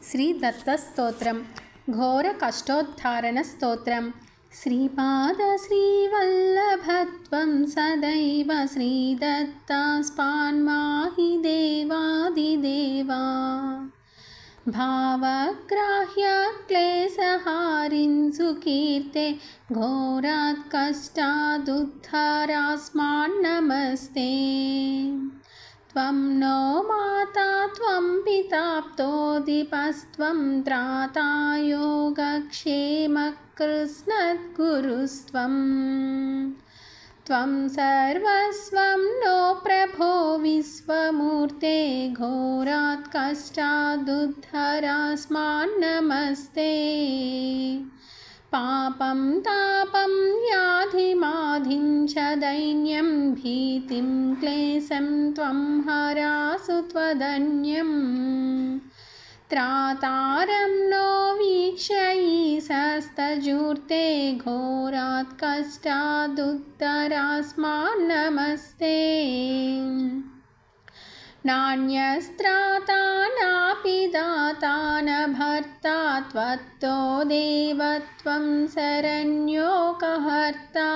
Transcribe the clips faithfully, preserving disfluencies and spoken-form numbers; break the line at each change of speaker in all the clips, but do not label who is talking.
శ్రీ దత్తస్తోత్రం ఘోర కష్టోద్ధారణ స్తోత్రం. శ్రీపాద శ్రీవల్లభత్వం సదైవ శ్రీదత్తాస్పాన్మాహి దేవాదిదేవా. భావగ్రాహ్య క్లేశహారిన్సు కీర్తే ఘోరాత్ కష్టాదుద్ధారాస్మాన్నమస్తే. త్వం నో మాతా త్వం పితాప్తోదిపస్త్వం త్రాతా యోగక్షేమకృత్స్నద్గురుస్త్వం. త్వం సర్వస్వం నో ప్రభో విశ్వమూర్తే ఘోరాత్ కష్టాదుద్ధరాస్మాన్నమస్తే. పాపం తాపం వ్యాధిమాధిం చ దైన్యం భీతిం క్లేశం త్వం హరాసు త్వదన్యం. త్రాతారం నో వీక్షయీశస్తజూర్తే ఘోరాత్ కష్టాదుత్తరాస్మాన్నమస్తే. నాణ్యస్త్రాతా నాపి దాతా న భర్తా త్వత్తో దేవత్వం శరణ్యోకహర్తా.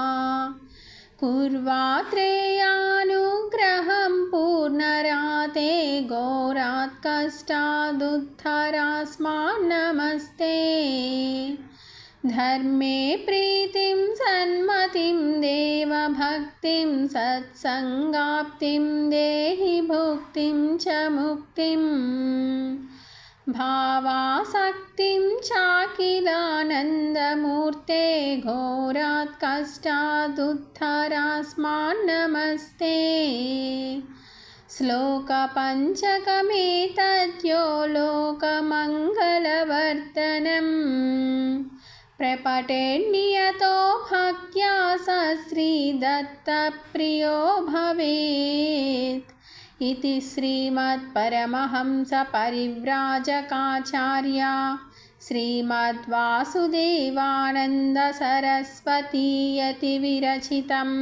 కుర్వాత్రేయానుగ్రహం పూర్ణరాతే ఘోరాత్ కష్టాదుద్ధరాస్మాన్నమస్తే. ధర్మే ప్రీతిం సన్మతిం దేవభక్తిం సత్సంగాప్తిం దేహి భుక్తిం చ ముక్తిం. భావాసక్తిం చాకిలానందమూర్తే ఘోరాత్ కష్టాదుద్ధరాస్మాన్నమస్తే. శ్లోకపంచకమేతద్యో లోకమంగళవర్ధనం. ప్రపఠేన్నియతో భక్త్యా స శ్రీదత్తప్రియో భవేత్. ఇతి శ్రీమత్పరమహంస పరివ్రాజకాచార్య శ్రీమద్వాసుదేవానంద సరస్వతీ యతి విరచితం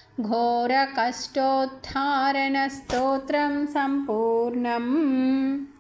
ఘోర కష్టోద్ధారణ స్తోత్రం సంపూర్ణం.